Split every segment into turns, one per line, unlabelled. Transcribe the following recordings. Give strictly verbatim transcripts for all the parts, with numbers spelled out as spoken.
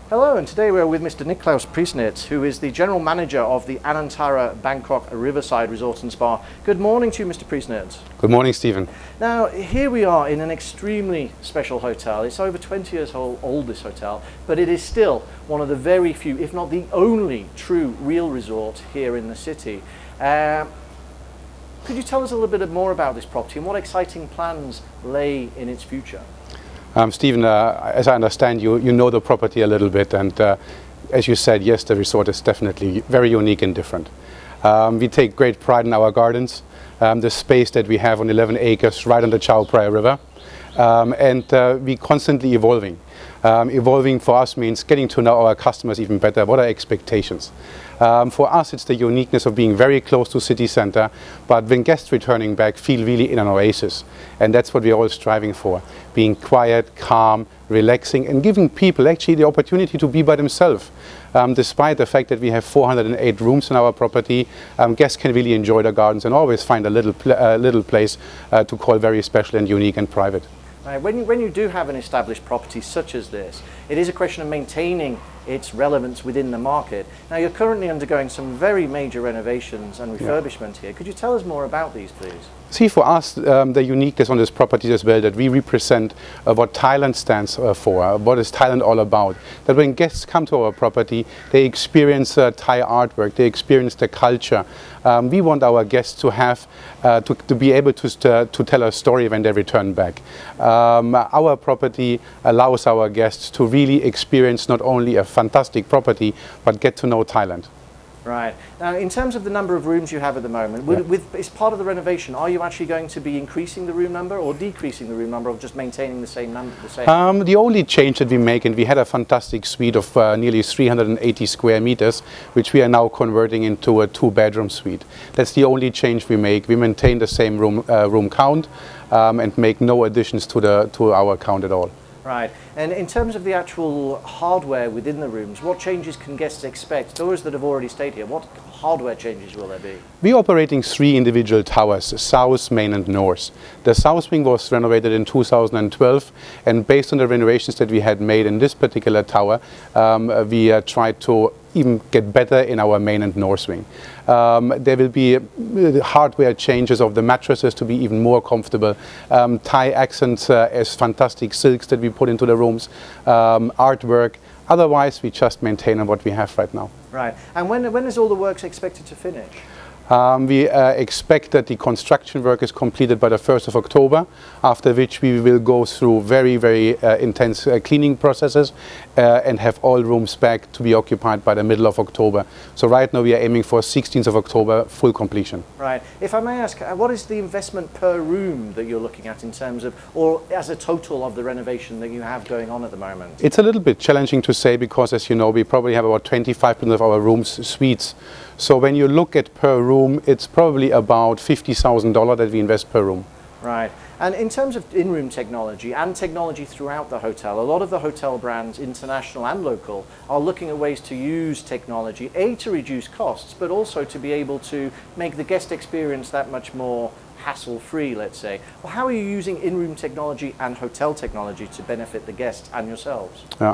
Hello, and today we're with Mister Nikolaus Priesnitz, who is the General Manager of the Anantara Bangkok Riverside Resort and Spa. Good morning to you, Mister Priesnitz.
Good morning, Stephen.
Now, here we are in an extremely special hotel. It's over twenty years old, old, this hotel, but it is still one of the very few, if not the only, true real resort here in the city. Uh, could you tell us a little bit more about this property and what exciting plans lay in its future?
Um, Stephen, uh, as I understand, you, you know the property a little bit, and uh, as you said, yes, the resort is definitely very unique and different. Um, we take great pride in our gardens, um, the space that we have on eleven acres right on the Chao Phraya River, um, and uh, we constantly evolving. Um, evolving for us means getting to know our customers even better. What are expectations? Um, for us, it's the uniqueness of being very close to city center, but when guests returning back feel really in an oasis. And that's what we're all striving for. Being quiet, calm, relaxing, and giving people actually the opportunity to be by themselves. Um, despite the fact that we have four hundred eight rooms in our property, um, guests can really enjoy the gardens and always find a little, pl uh, little place uh, to call very special and unique and private.
Right. When, you, when you do have an established property such as this, it is a question of maintaining its relevance within the market. Now, you're currently undergoing some very major renovations and refurbishment yeah. here. Could you tell us more about these, please?
See, for us, um, the uniqueness on this property as well, that we represent uh, what Thailand stands uh, for, uh, what is Thailand all about. That when guests come to our property, they experience uh, Thai artwork, they experience the culture. Um, we want our guests to have, uh, to, to be able to, to, to tell a story when they return back. Um, our property allows our guests to really experience not only a fantastic property, but get to know Thailand.
Right. Now, in terms of the number of rooms you have at the moment, with, yeah. with, as part of the renovation, are you actually going to be increasing the room number or decreasing the room number, or just maintaining the same number? The, same?
Um, the only change that we make, and we had a fantastic suite of uh, nearly three hundred eighty square meters, which we are now converting into a two-bedroom suite. That's the only change we make. We maintain the same room, uh, room count um, and make no additions to, the, to our count at all.
Right. And in terms of the actual hardware within the rooms, what changes can guests expect? Those that have already stayed here, what hardware changes will there be?
We're operating three individual towers, south, main and north. The south wing was renovated in two thousand twelve, and based on the renovations that we had made in this particular tower, um, we uh, tried to even get better in our main and north wing. Um, there will be uh, hardware changes of the mattresses to be even more comfortable. Um, Thai accents uh, as fantastic silks that we put into the rooms, um, artwork. Otherwise, we just maintain on what we have right now.
Right. And when, when is all the works expected to finish?
Um, we uh, expect that the construction work is completed by the first of October, after which we will go through very, very uh, intense uh, cleaning processes uh, and have all rooms back to be occupied by the middle of October. So right now we are aiming for sixteenth of October, full completion.
Right. If I may ask, uh, what is the investment per room that you're looking at in terms of, or as a total of the renovation that you have going on at the moment?
It's a little bit challenging to say because, as you know, we probably have about twenty-five percent of our rooms suites. So when you look at per room, it's probably about fifty thousand dollars that we invest per room.
Right. And in terms of in-room technology and technology throughout the hotel, a lot of the hotel brands, international and local, are looking at ways to use technology, A, to reduce costs, but also to be able to make the guest experience that much more hassle-free, let's say. Well, how are you using in-room technology and hotel technology to benefit the guests and yourselves?
Yeah.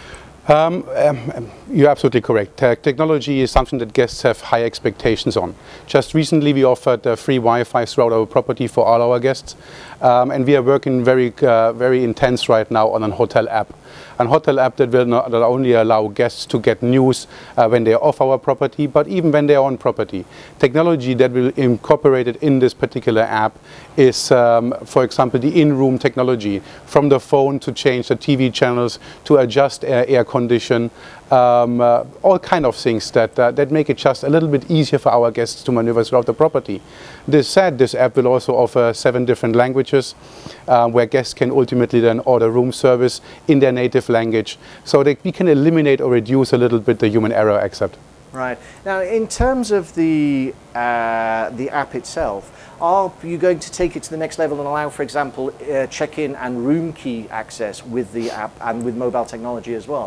Um, um, you're absolutely correct. Te technology is something that guests have high expectations on. Just recently we offered uh, free Wi-Fi throughout our property for all our guests, um, and we are working very, uh, very intense right now on a hotel app. An hotel app that will not that only allow guests to get news uh, when they are off our property, but even when they are on property. Technology that will be incorporated in this particular app is, um, for example, the in-room technology, from the phone to change the T V channels, to adjust uh, air condition, um, uh, all kind of things that, uh, that make it just a little bit easier for our guests to maneuver throughout the property. This said, this app will also offer seven different languages uh, where guests can ultimately then order room service in their native language, so that we can eliminate or reduce a little bit the human error accept.
Right. Now, in terms of the, uh, the app itself, are you going to take it to the next level and allow, for example, uh, check-in and room key access with the app and with mobile technology as well?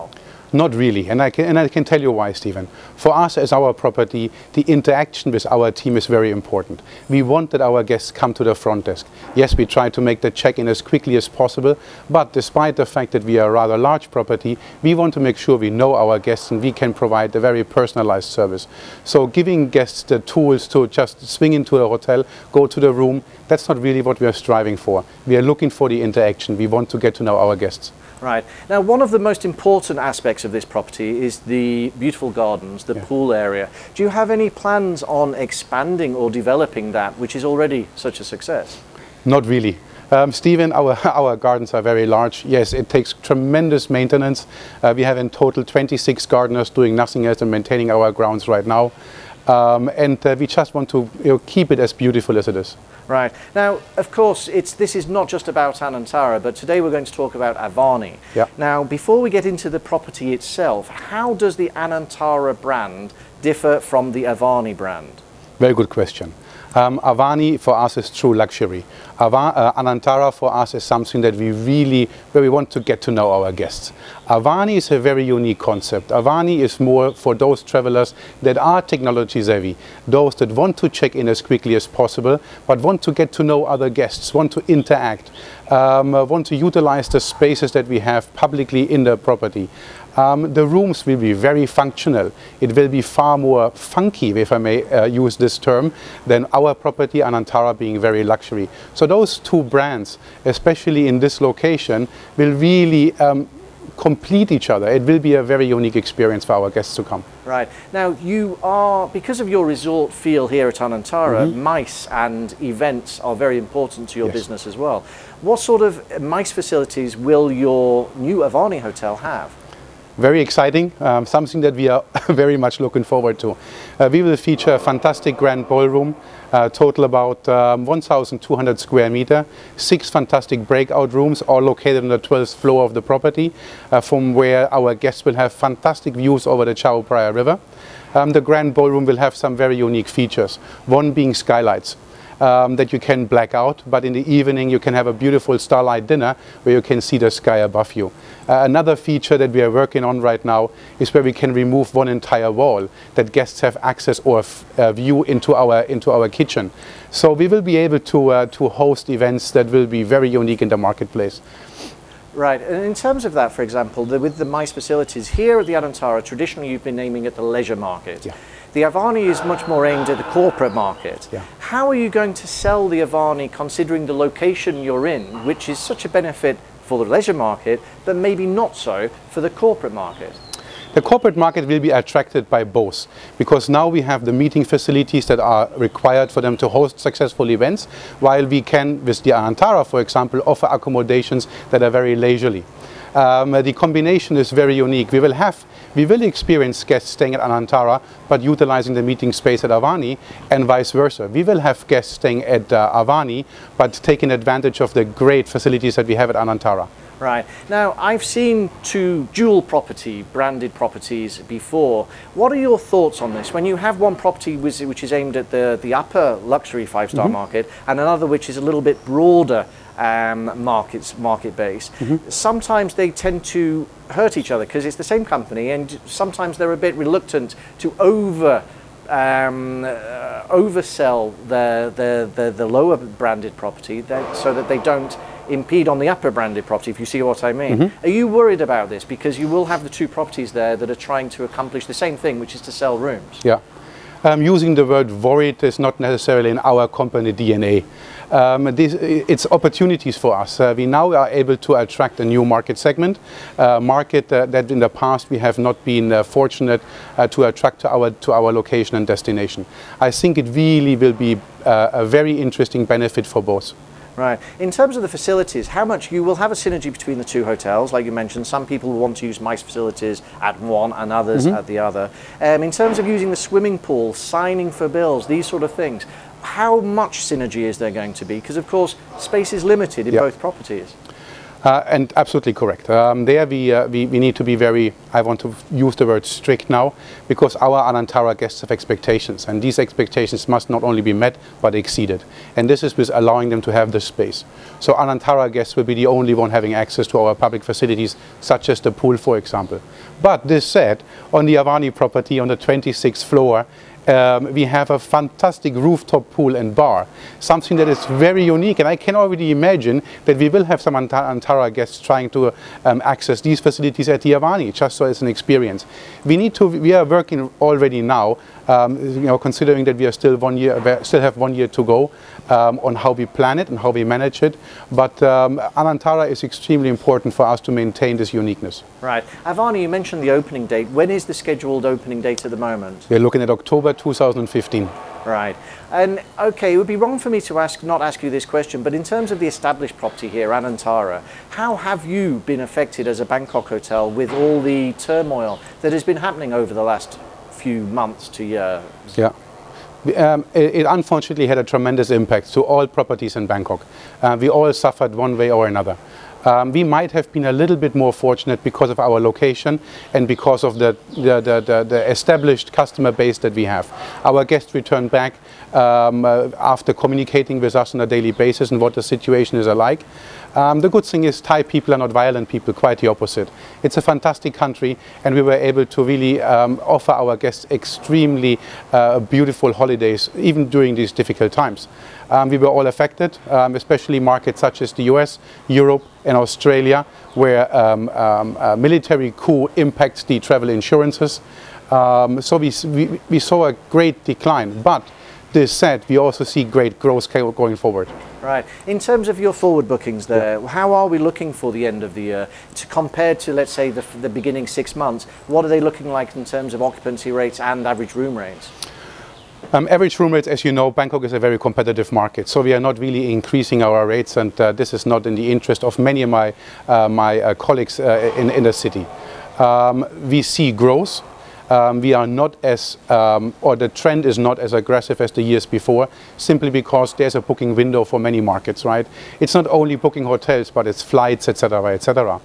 Not really, and I can, and I can tell you why, Stephen. For us as our property, the interaction with our team is very important. We want that our guests come to the front desk. Yes, we try to make the check-in as quickly as possible, but despite the fact that we are a rather large property, we want to make sure we know our guests and we can provide a very personalized service. So giving guests the tools to just swing into a hotel, go to the room, that's not really what we are striving for. We are looking for the interaction. We want to get to know our guests.
Right. Now, one of the most important aspects of this property is the beautiful gardens, the yeah. pool area. Do you have any plans on expanding or developing that, which is already such a success?
Not really. Um, Stephen, our, our gardens are very large. Yes, it takes tremendous maintenance. Uh, we have in total twenty-six gardeners doing nothing else than maintaining our grounds right now. Um, and uh, we just want to you know, keep it as beautiful as it is.
Right. Now, of course, it's, this is not just about Anantara, but today we're going to talk about Avani.
Yeah.
Now, before we get into the property itself, how does the Anantara brand differ from the Avani brand?
Very good question. Um, Avani for us is true luxury. Ava uh, Anantara for us is something that we really, where we want to get to know our guests. Avani is a very unique concept. Avani is more for those travelers that are technology savvy, those that want to check in as quickly as possible, but want to get to know other guests, want to interact, um, uh, want to utilize the spaces that we have publicly in the property. Um, the rooms will be very functional. It will be far more funky, if I may uh, use this term, than our property, Anantara, being very luxury. So those two brands, especially in this location, will really um, complete each other. It will be a very unique experience for our guests to come.
Right. Now, you are, because of your resort feel here at Anantara, mm-hmm. MICE and events are very important to your yes. business as well. What sort of MICE facilities will your new Avani Hotel have?
Very exciting, um, something that we are very much looking forward to. Uh, we will feature a fantastic grand ballroom, uh, total about um, one thousand two hundred square meter, six fantastic breakout rooms, all located on the twelfth floor of the property, uh, from where our guests will have fantastic views over the Chao Phraya River. Um, the grand ballroom will have some very unique features, one being skylights. Um, that you can black out, but in the evening you can have a beautiful starlight dinner where you can see the sky above you. Uh, another feature that we are working on right now is where we can remove one entire wall that guests have access or uh, view into our into our kitchen. So we will be able to uh, to host events that will be very unique in the marketplace.
Right, and in terms of that, for example, the, with the MICE facilities here at the Anantara, traditionally you've been aiming at the leisure market.
Yeah.
The Avani is much more aimed at the corporate market.
Yeah.
How are you going to sell the Avani considering the location you're in, which is such a benefit for the leisure market, but maybe not so for the corporate market?
The corporate market will be attracted by both, because now we have the meeting facilities that are required for them to host successful events, while we can, with the Anantara, for example, offer accommodations that are very leisurely. Um, the combination is very unique. We will have, we will experience guests staying at Anantara, but utilizing the meeting space at Avani, and vice versa. We will have guests staying at uh, Avani, but taking advantage of the great facilities that we have at Anantara.
Right. Now, I've seen two dual property, branded properties before. What are your thoughts on this? When you have one property which, which is aimed at the, the upper luxury five-star mm-hmm. market, and another which is a little bit broader um, markets, market base, mm-hmm. sometimes they tend to hurt each other because it's the same company, and sometimes they're a bit reluctant to over Um, uh, oversell the, the, the, the lower branded property that, so that they don't impede on the upper branded property, if you see what I mean. Mm-hmm. Are you worried about this? Because you will have the two properties there that are trying to accomplish the same thing, which is to sell rooms.
Yeah. Um, using the word worried is not necessarily in our company D N A. Um, this, it's opportunities for us. Uh, we now are able to attract a new market segment, uh, market uh, that in the past we have not been uh, fortunate uh, to attract to our, to our location and destination. I think it really will be uh, a very interesting benefit for both.
Right. In terms of the facilities, how much you will have a synergy between the two hotels, like you mentioned. Some people will want to use MICE facilities at one and others mm-hmm. at the other. Um, in terms of using the swimming pool, signing for bills, these sort of things, how much synergy is there going to be? Because of course, space is limited in
yeah.
both properties.
Uh, and absolutely correct. Um, there we, uh, we, we need to be very, I want to use the word strict now, because our Anantara guests have expectations, and these expectations must not only be met but exceeded. And this is with allowing them to have the space. So Anantara guests will be the only one having access to our public facilities, such as the pool, for example. But this said, on the Avani property on the twenty-sixth floor, Um, we have a fantastic rooftop pool and bar, something that is very unique, and I can already imagine that we will have some Anantara guests trying to um, access these facilities at the Avani, just so it's an experience. We need to. We are working already now, um, you know, considering that we are still one year, still have one year to go, um, on how we plan it and how we manage it. But um, Anantara is extremely important for us to maintain this uniqueness.
Right, Avani, you mentioned the opening date. When is the scheduled opening date at the moment?
We're looking at October two thousand fifteen.
Right, and okay, it would be wrong for me to ask, not ask you this question, but in terms of the established property here, Anantara, how have you been affected as a Bangkok hotel with all the turmoil that has been happening over the last few months to years?
Yeah. Um, it, it unfortunately had a tremendous impact to all properties in Bangkok. Uh, we all suffered one way or another. Um, we might have been a little bit more fortunate because of our location and because of the, the, the, the, the established customer base that we have. Our guests returned back um, uh, after communicating with us on a daily basis and what the situation is like. Um, the good thing is Thai people are not violent people, quite the opposite. It's a fantastic country, and we were able to really um, offer our guests extremely uh, beautiful holidays, even during these difficult times. Um, we were all affected, um, especially markets such as the U S, Europe and Australia, where um, um, a military coup impacts the travel insurances. Um, so we, we, we saw a great decline, but this said, we also see great growth going forward.
Right. In terms of your forward bookings there,
yeah.
how are we looking for the end of the year to compared to, let's say, the, the beginning six months? What are they looking like in terms of occupancy rates and average room rates?
Um, average room rates, as you know, Bangkok is a very competitive market, so we are not really increasing our rates, and uh, this is not in the interest of many of my, uh, my uh, colleagues uh, in, in the city. Um, we see growth. Um, we are not as, um, or the trend is not as aggressive as the years before, simply because there's a booking window for many markets, right? It's not only booking hotels, but it's flights, et cetera, et cetera.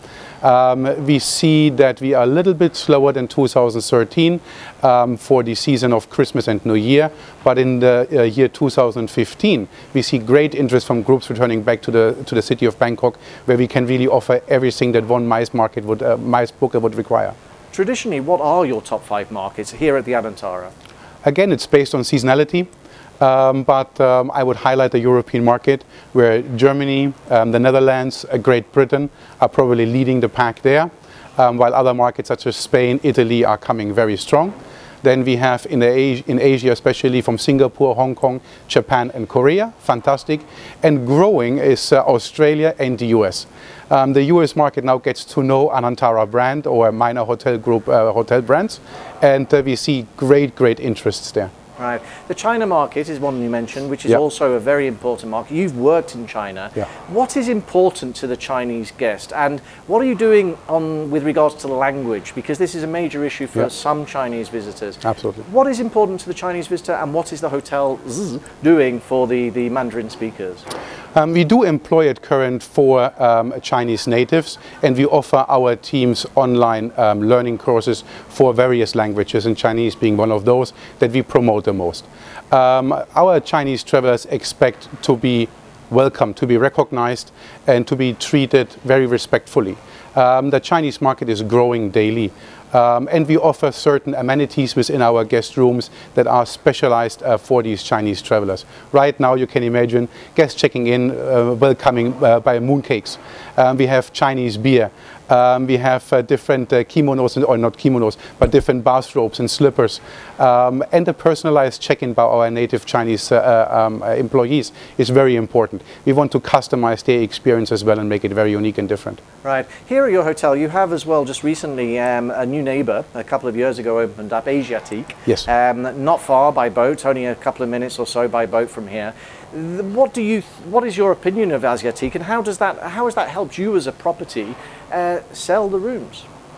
Um, we see that we are a little bit slower than two thousand thirteen um, for the season of Christmas and New Year, but in the uh, year two thousand fifteen, we see great interest from groups returning back to the to the city of Bangkok, where we can really offer everything that one MICE market would, uh, MICE booker would require.
Traditionally, what are your top five markets here at the Anantara?
Again, it's based on seasonality, um, but um, I would highlight the European market, where Germany, um, the Netherlands, uh, Great Britain are probably leading the pack there, um, while other markets such as Spain, Italy are coming very strong. Then we have in, the, in Asia, especially from Singapore, Hong Kong, Japan and Korea, fantastic. And growing is uh, Australia and the U S. Um, the U S market now gets to know Anantara brand or minor hotel group uh, hotel brands, and uh, we see great, great interests there.
Right. The China market is one you mentioned, which is
yep.
also a very important market. You've worked in China.
Yeah.
What is important to the Chinese guest, and what are you doing on with regards to the language? Because this is a major issue for
yeah.
some Chinese visitors.
Absolutely.
What is important to the Chinese visitor, and what is the hotel doing for the, the Mandarin speakers?
Um, we do employ at current four um, Chinese natives, and we offer our teams online um, learning courses for various languages, and Chinese being one of those that we promote the most. Um, our Chinese travelers expect to be welcome, to be recognized, and to be treated very respectfully. Um, the Chinese market is growing daily. Um, and we offer certain amenities within our guest rooms that are specialized uh, for these Chinese travelers. Right now, you can imagine guests checking in, uh, welcoming uh, by mooncakes. Um, we have Chinese beer. Um, we have uh, different uh, kimonos, and, or not kimonos, but different bathrobes and slippers. Um, and the personalized check-in by our native Chinese uh, um, uh, employees is very important. We want to customize their experience as well and make it very unique and different.
Right. Here at your hotel, you have as well just recently um, a new neighbor, a couple of years ago opened up, Asiatique.
Yes.
Um, not far by boat, only a couple of minutes or so by boat from here. What do you? What is your opinion of Asiatique, and how does that? How has that helped you as a property uh, sell the rooms?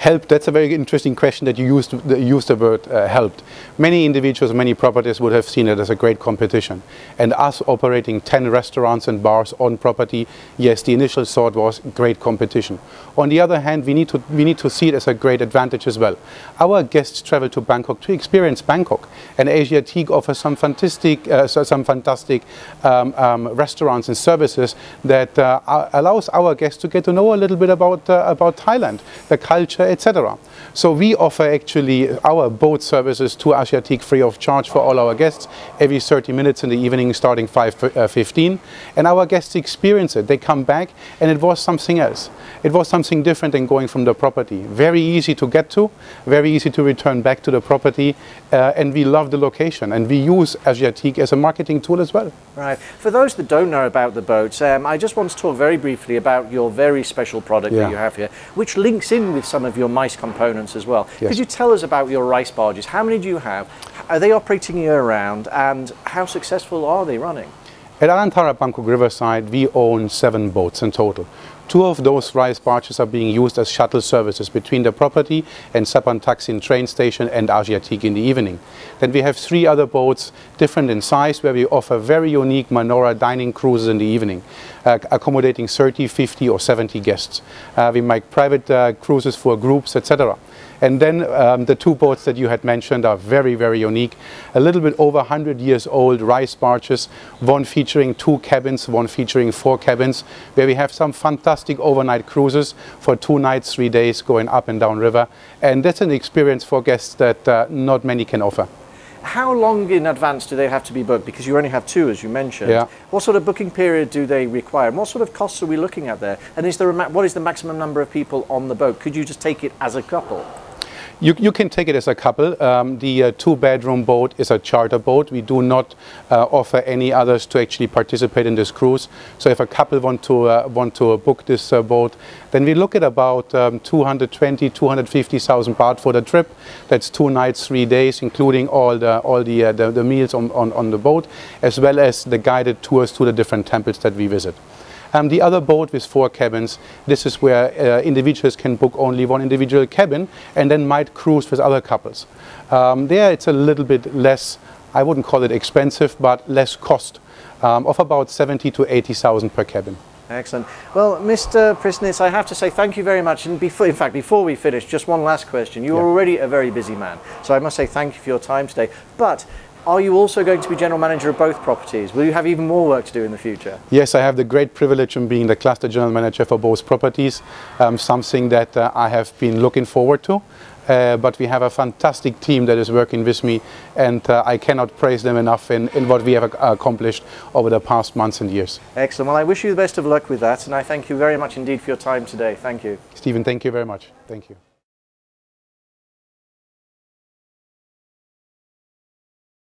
Helped, that's a very interesting question that you used, the, used the word uh, helped. Many individuals, many properties would have seen it as a great competition. And us operating ten restaurants and bars on property, yes, the initial thought was great competition. On the other hand, we need to, we need to see it as a great advantage as well. Our guests travel to Bangkok to experience Bangkok. And Asiatique offers some fantastic, uh, some fantastic um, um, restaurants and services that uh, allows our guests to get to know a little bit about, uh, about Thailand, the culture, et cetera. So we offer actually our boat services to Asiatique free of charge for all our guests every thirty minutes in the evening starting five fifteen, and our guests experience it. They come back and it was something else. It was something different than going from the property. Very easy to get to, very easy to return back to the property, uh, and we love the location, and we use Asiatique as a marketing tool as well.
Right. For those that don't know about the boats, um, I just want to talk very briefly about your very special product
yeah.
that you have here, which links in with some of your MICE components as well.
Yes.
Could you tell us about your rice barges? How many do you have? Are they operating year-round, and how successful are they running?
At Anantara Bangkok Riverside, we own seven boats in total. Two of those rice barges are being used as shuttle services between the property and Sapan Taksin train station and Asiatique in the evening. Then we have three other boats, different in size, where we offer very unique Manora dining cruises in the evening, uh, accommodating thirty, fifty or seventy guests. Uh, we make private uh, cruises for groups, et cetera. And then um, the two boats that you had mentioned are very, very unique. A little bit over one hundred years old rice barges, one featuring two cabins, one featuring four cabins, where we have some fantastic overnight cruises for two nights, three days, going up and down river. And that's an experience for guests that uh, not many can offer.
How long in advance do they have to be booked? Because you only have two, as you mentioned.
Yeah.
What sort of booking period do they require? And what sort of costs are we looking at there? And is there a, what is the maximum number of people on the boat? Could you just take it as a couple?
You, you can take it as a couple. Um, the uh, two-bedroom boat is a charter boat. We do not uh, offer any others to actually participate in this cruise. So if a couple want to uh, want to book this uh, boat, then we look at about um, two hundred twenty, two hundred fifty thousand baht for the trip. That's two nights, three days, including all the all the uh, the, the meals on, on on the boat, as well as the guided tours to the different temples that we visit. Um, the other boat with four cabins, this is where uh, individuals can book only one individual cabin and then might cruise with other couples. Um, there it's a little bit less, I wouldn't call it expensive, but less cost, um, of about seventy to eighty thousand per cabin.
Excellent. Well, Mister Priesnitz, I have to say thank you very much. And before, in fact, before we finish, just one last question. You are
yeah.
already a very busy man, so I must say thank you for your time today. But are you also going to be general manager of both properties? Will you have even more work to do in the future?
Yes, I have the great privilege of being the cluster general manager for both properties, um, something that uh, I have been looking forward to. Uh, but we have a fantastic team that is working with me, and uh, I cannot praise them enough in, in what we have ac accomplished over the past months and years.
Excellent. Well, I wish you the best of luck with that, and I thank you very much indeed for your time today. Thank you.
Stephen, thank you very much. Thank you.